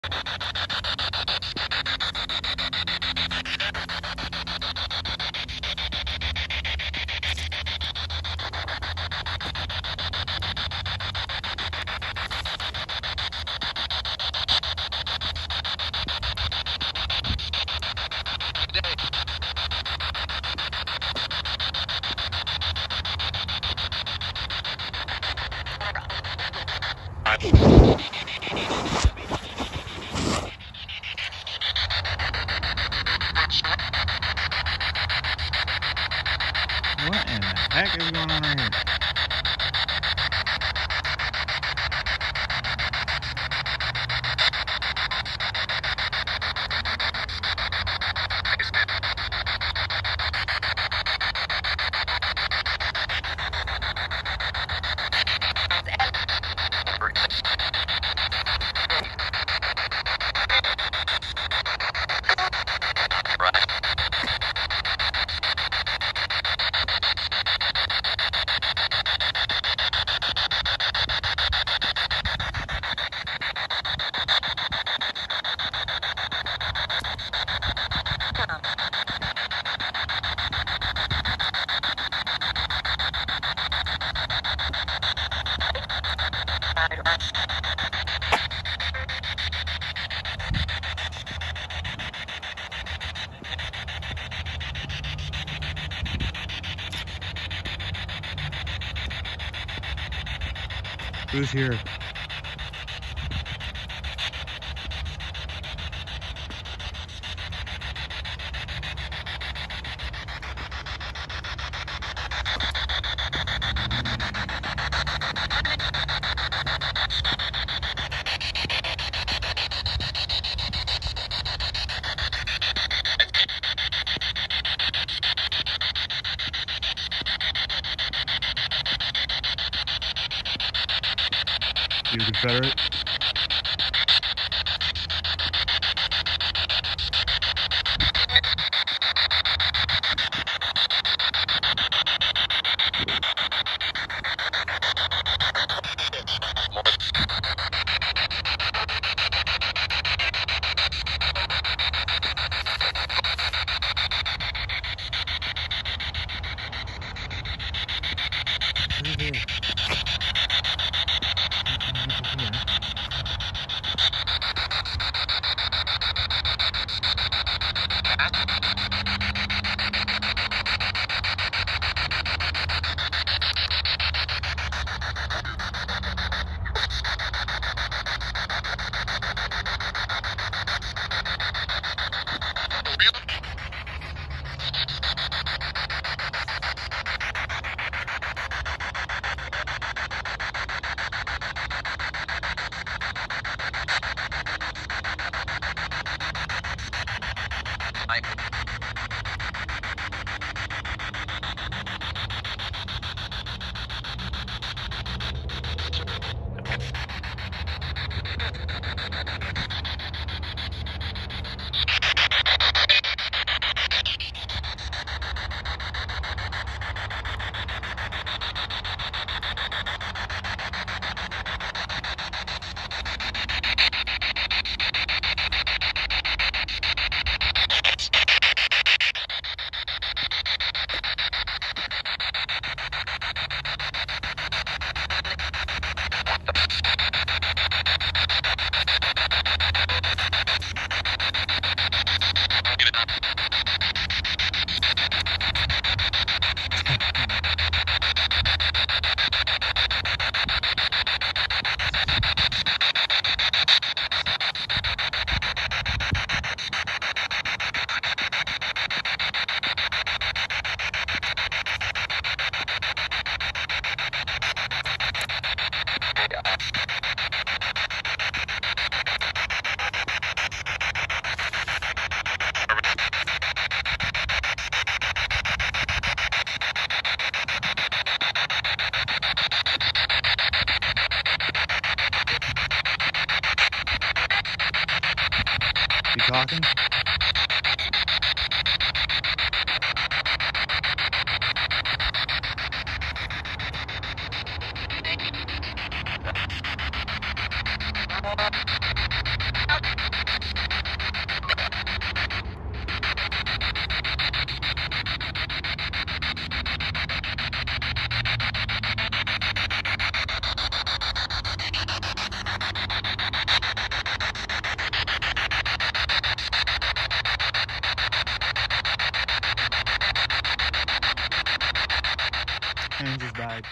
What in the heck is going on right here? Who's here? You Confederate? You talking? Okay. And just died.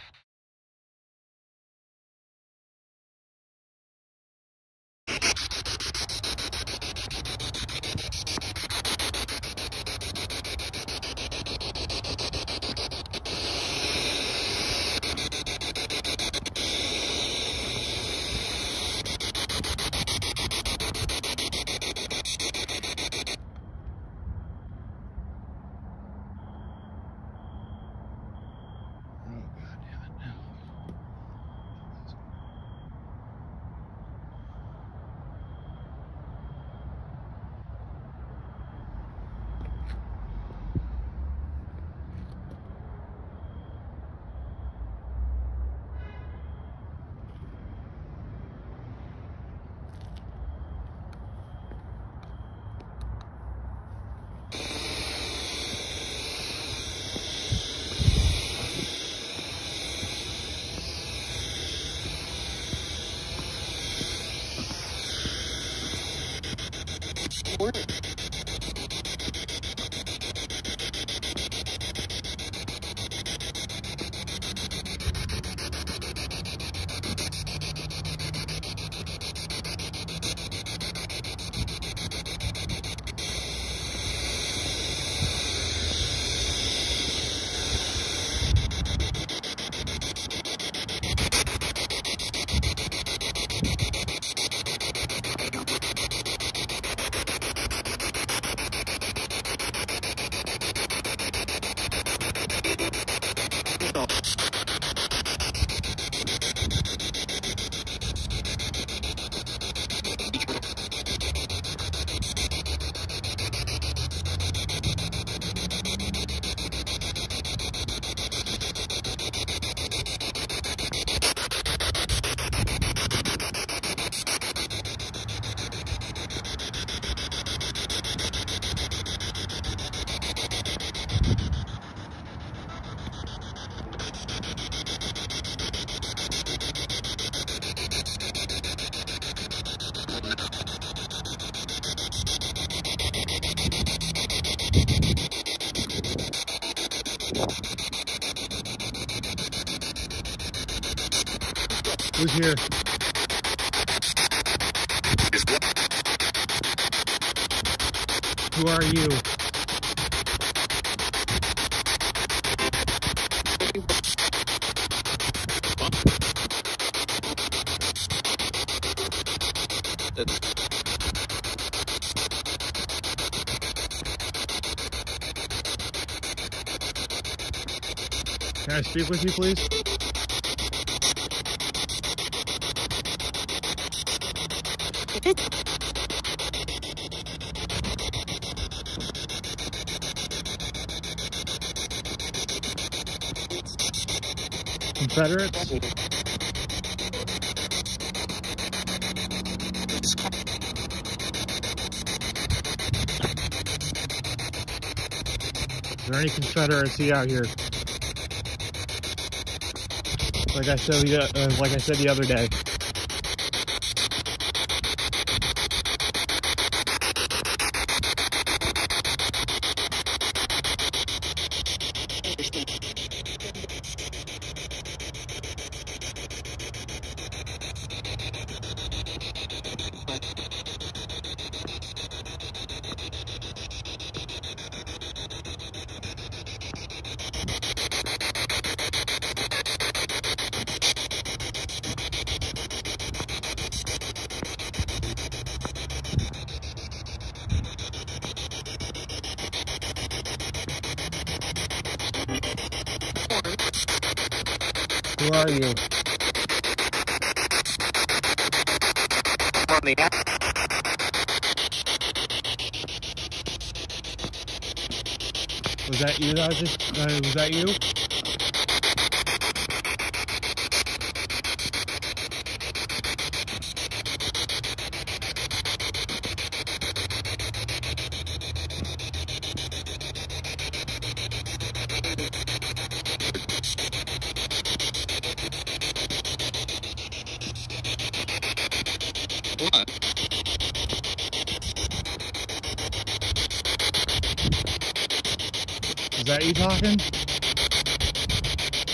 Who's here? Who are you? Can I speak with you, please? Confederates? Is there any Confederacy out here? Like I said the other day. Who are you? On the app. Was that you? Was that you? What? Is that you talking?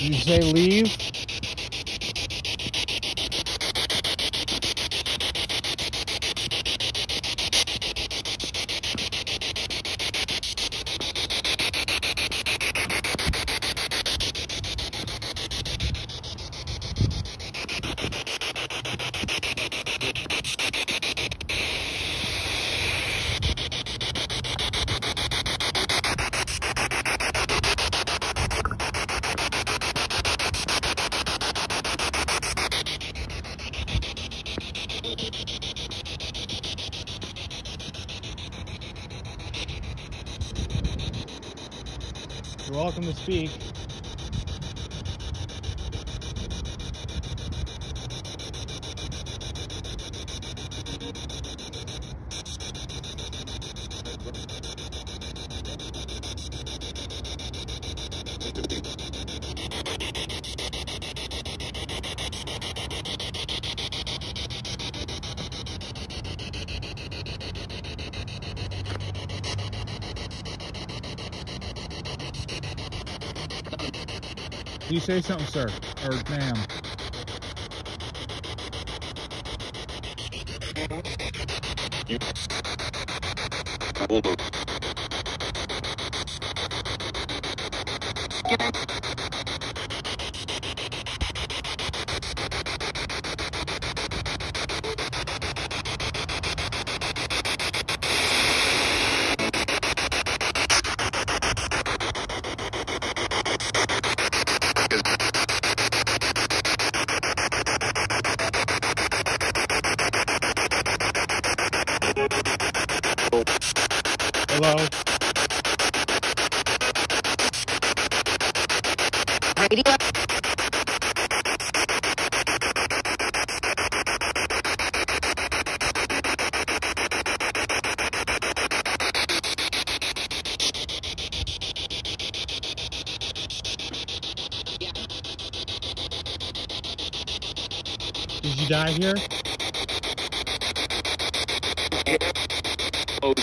You say leave? You're welcome to speak. You say something, sir, or ma'am. Hello? Radio. Did you die here? Oh.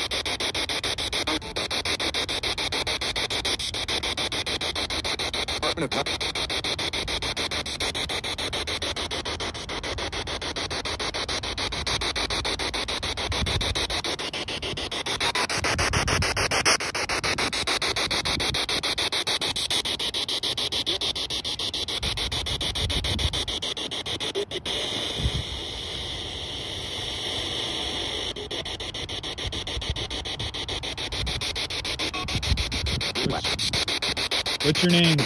What's your name?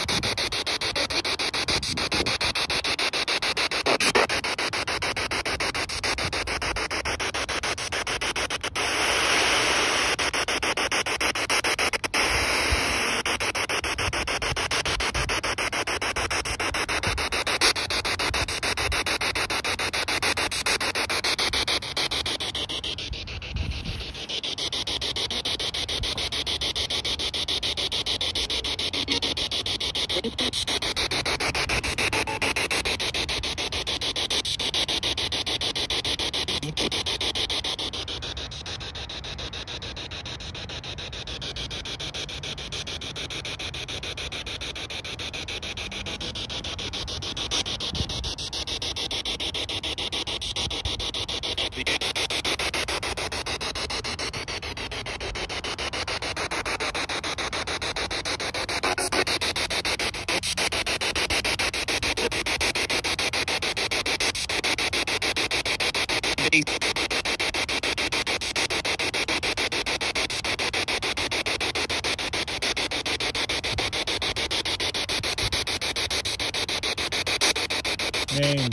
Name.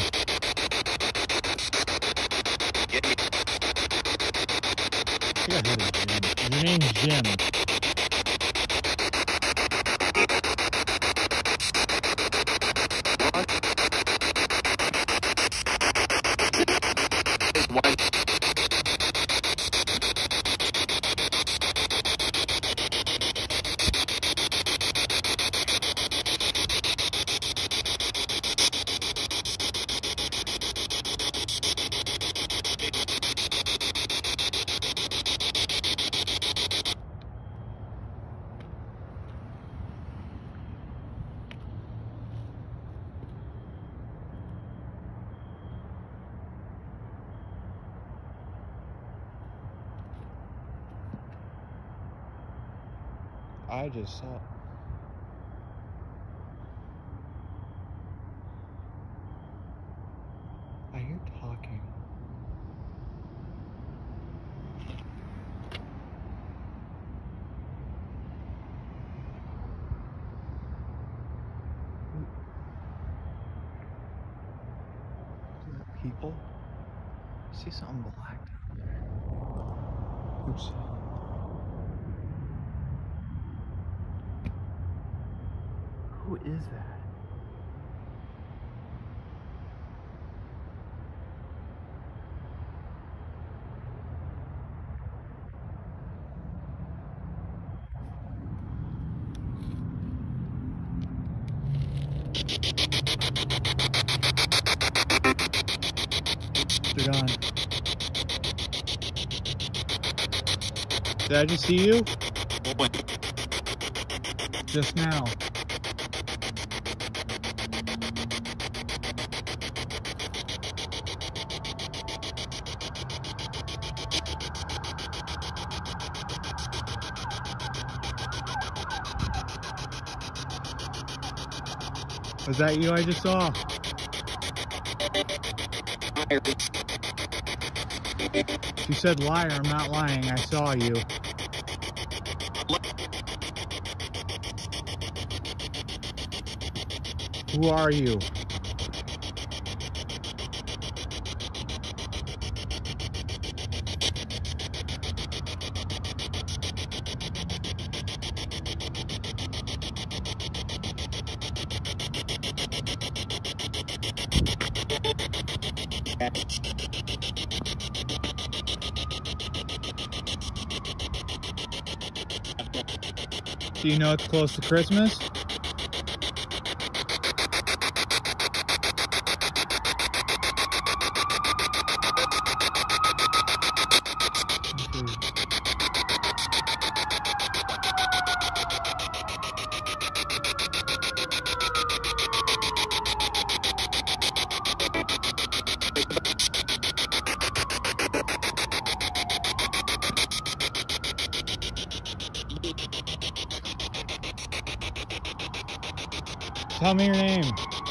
Your name's Jim. I just saw. I hear talking. Is that people? I see something black down there. Oops. Who is that? They're gone. Did I just see you? Just now. Was that you I just saw? You said liar, I'm not lying, I saw you. Who are you? Do you know it's close to Christmas? Tell me your name.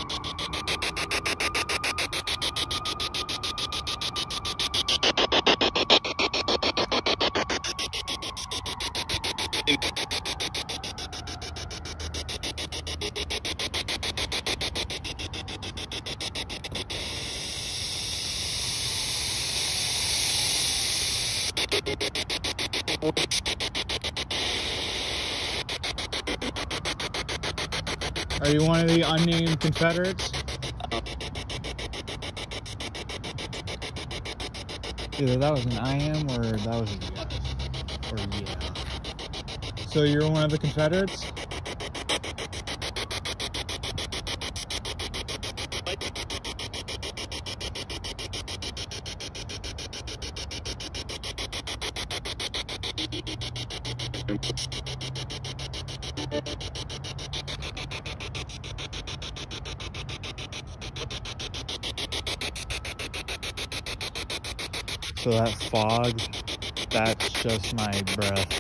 Are you one of the unnamed Confederates? Either that was an I am or that was a yes. Or yeah. So you're one of the Confederates? So that fog, that's just my breath.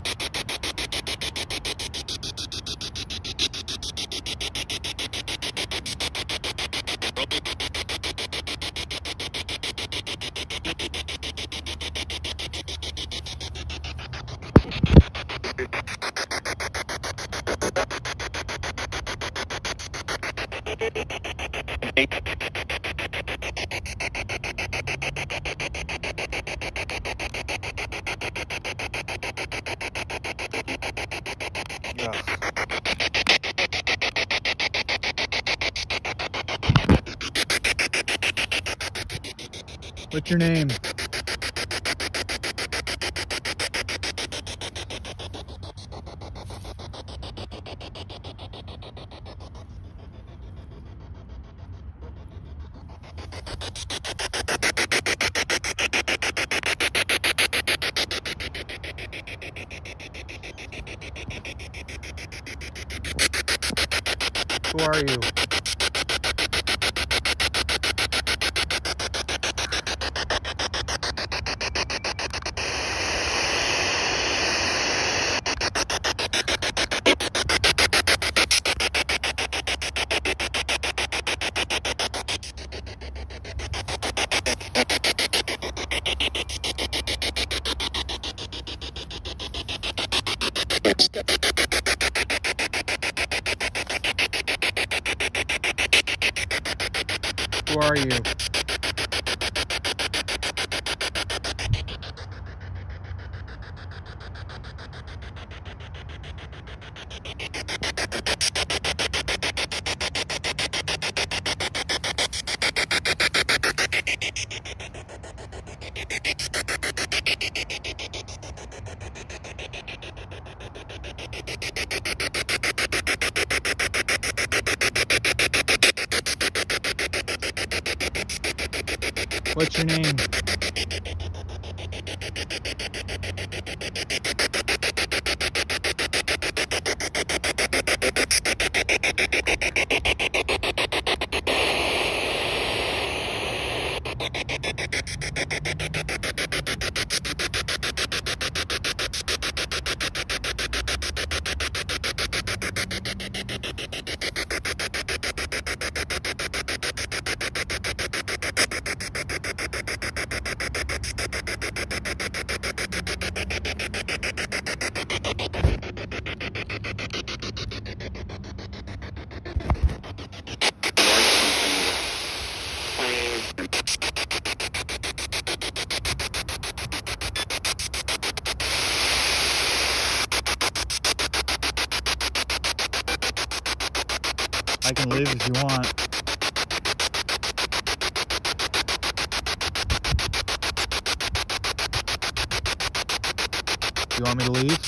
What's your name? Who are you? Who are you? What's your name? I can leave if you want. You want me to leave?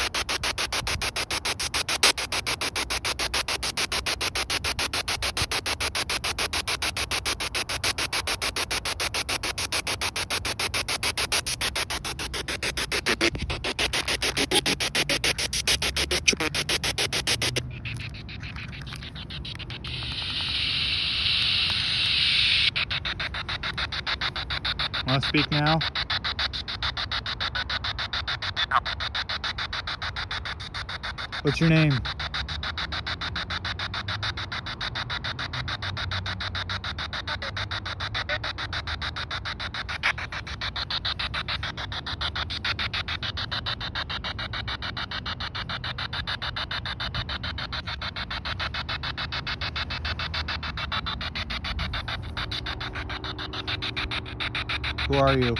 Want to speak now? What's your name? Who are you?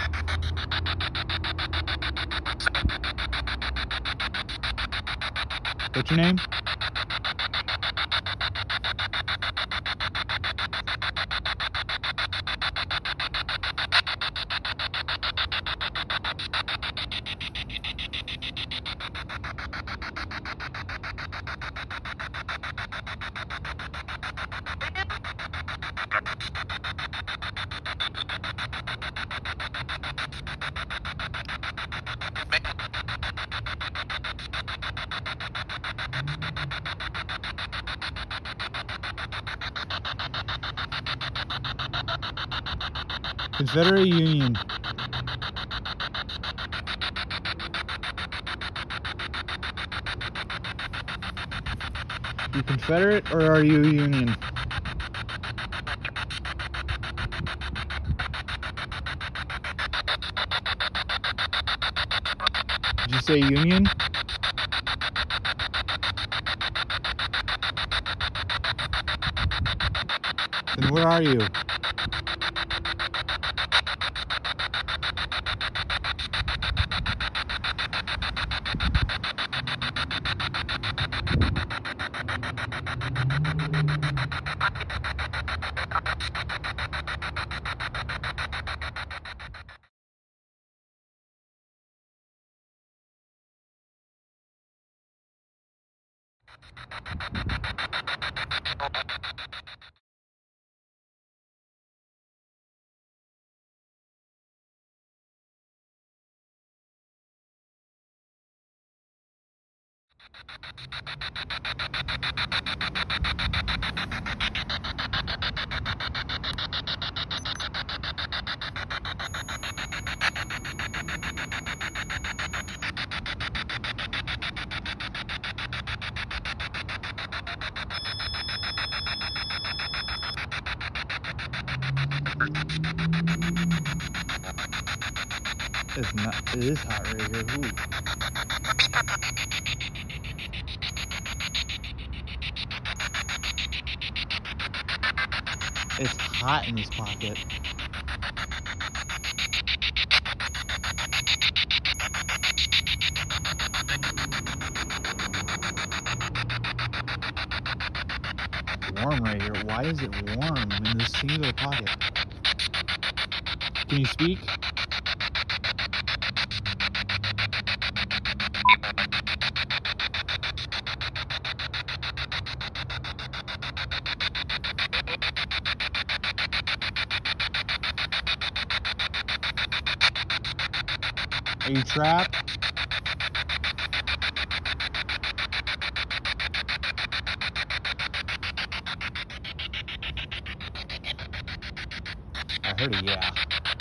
What's your name? Confederate Union. You Confederate or are you Union? Did you say Union? Then where are you? It's not. It is hot right here. Ooh. It's hot in this pocket. Warm right here. Why is it warm in this singular pocket? Can you speak? Are you trapped? I heard a yeah.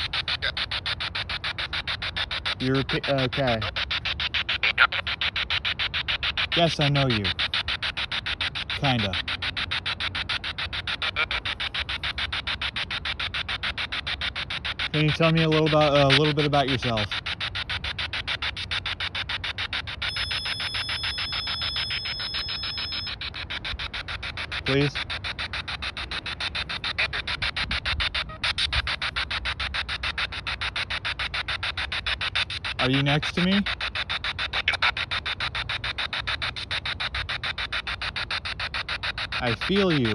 You're okay. Yes, I know you. Kinda. Can you tell me a little bit about yourself? Please. Are you next to me? I feel you.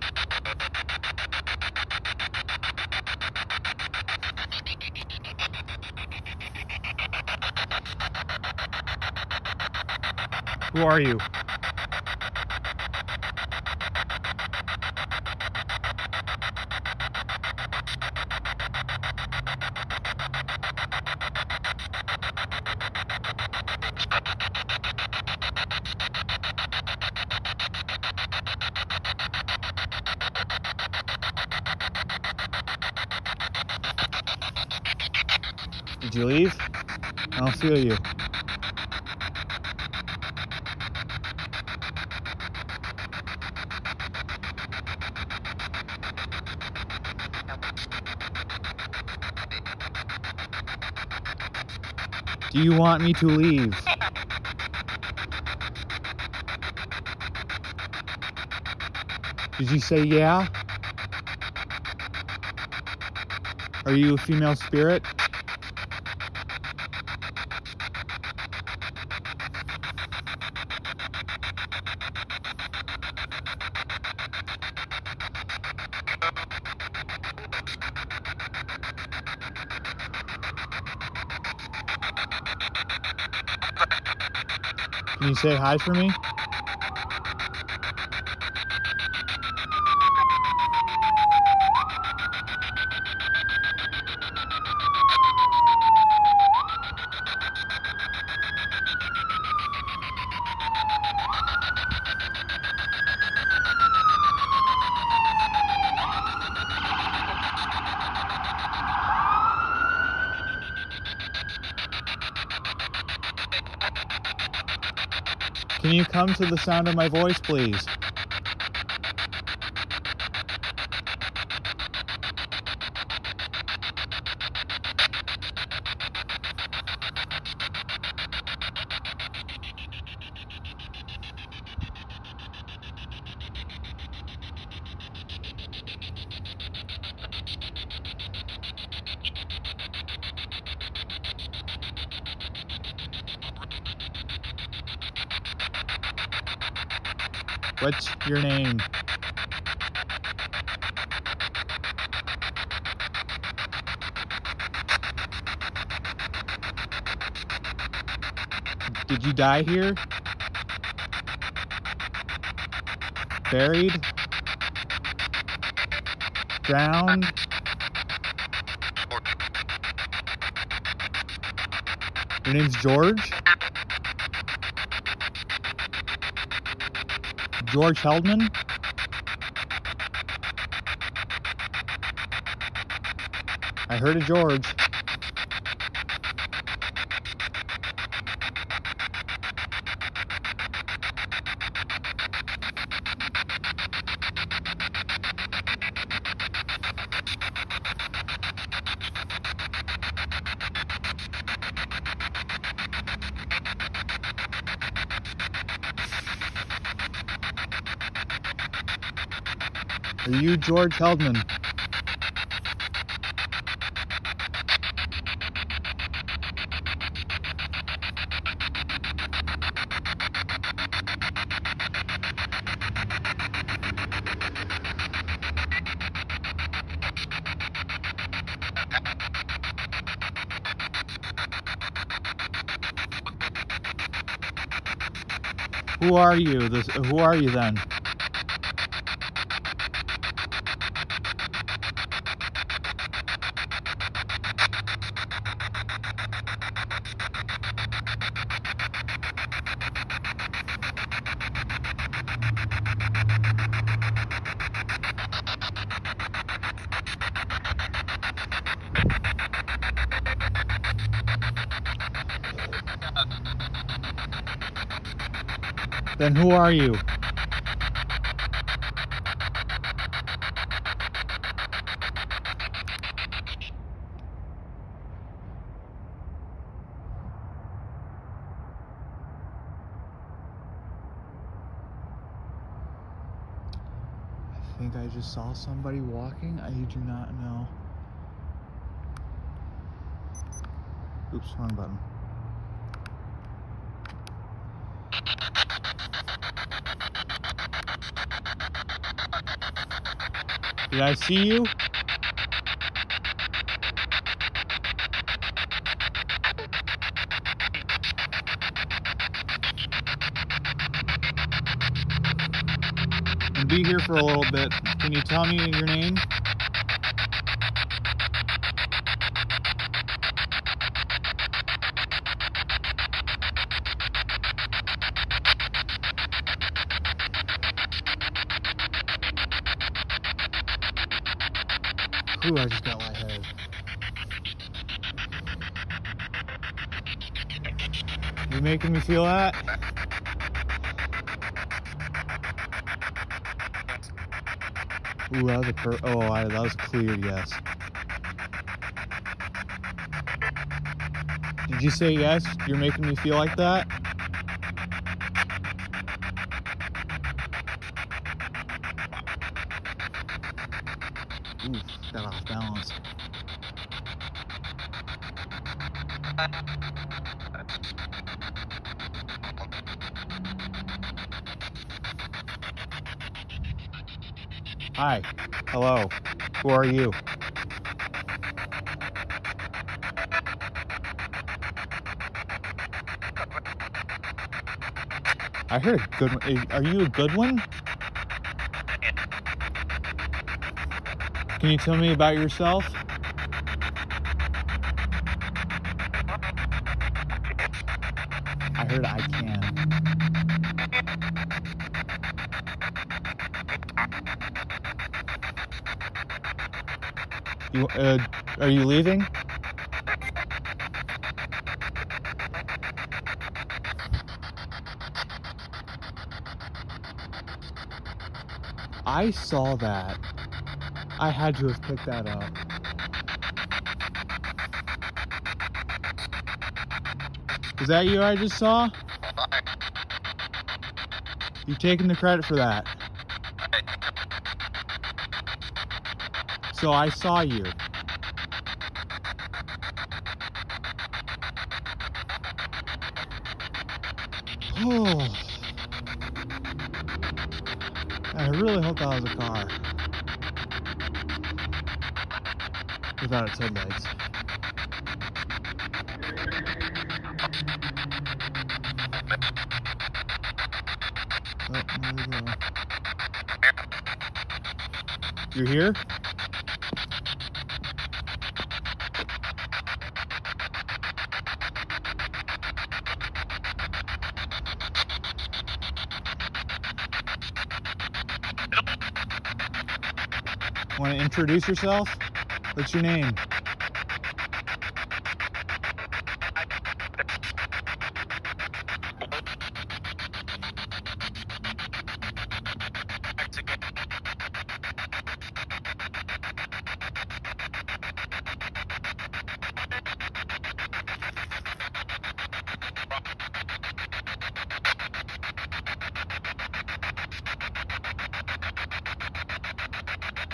Who are you? Did you leave? I don't feel you. Do you want me to leave? Did you say yeah? Are you a female spirit? Can you say hi for me? Can you come to the sound of my voice, please? What's your name? Did you die here? Buried? Drowned? Your name's George? George Heldman? I heard a George. Are you George Heldman? Who are you? Who are you then? Then who are you? I think I just saw somebody walking. I do not know. Oops, wrong button. Did I see you? And be here for a little bit. Can you tell me your name? Ooh, I just got lightheaded. You making me feel that? Ooh, that was that was clear, yes. Did you say yes? You're making me feel like that? Ooh, got off balance. Hi. Hello. Who are you? I heard a good one. Are you a good one? Can you tell me about yourself? I heard I can. Are you leaving? I saw that. I had to have picked that up. Is that you I just saw? You taking the credit for that? So I saw you. Oh. I really hope that was a car. Without its headlights. You're here? Want to introduce yourself? What's your name?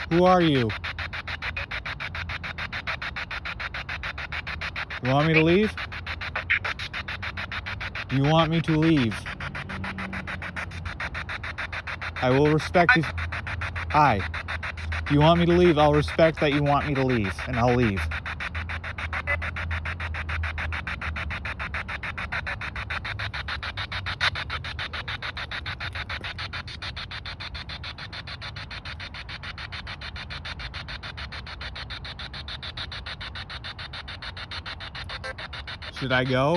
Who are you? You want me to leave? You want me to leave? I will respect if... Hi. If you want me to leave, I'll respect that you want me to leave, and I'll leave. Should I go?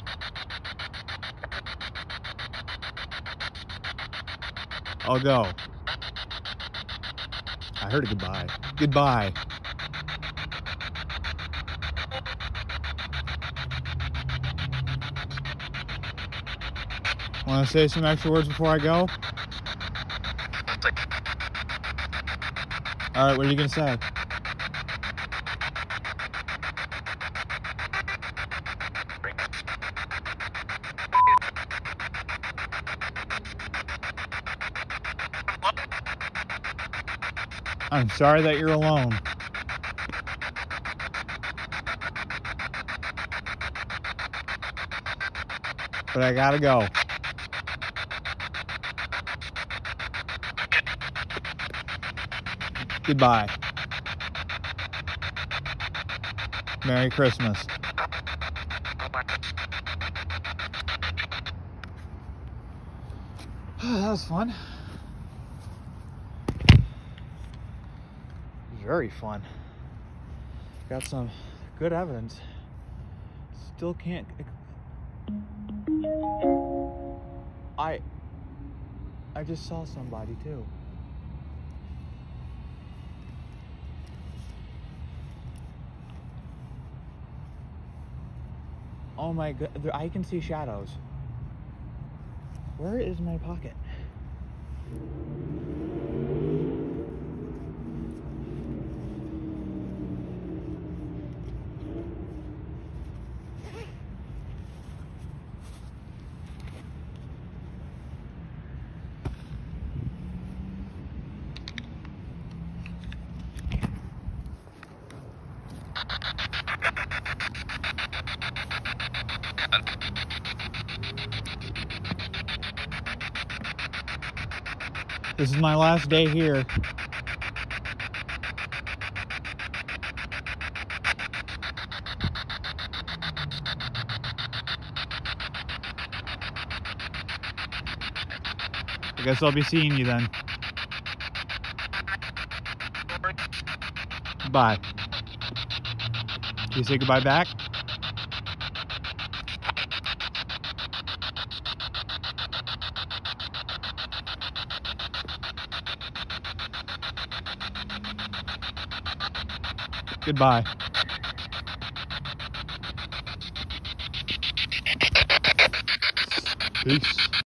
I'll go. I heard a goodbye. Goodbye. Want to say some extra words before I go? Alright, what are you going to say? I'm sorry that you're alone. But I gotta go. Goodbye. Merry Christmas. That was fun. Very fun. Got some good evidence. Still can't... I just saw somebody too. Oh my god, I can see shadows. Where is my pocket? This is my last day here. I guess I'll be seeing you then. Bye. Can you say goodbye back? Goodbye. Peace.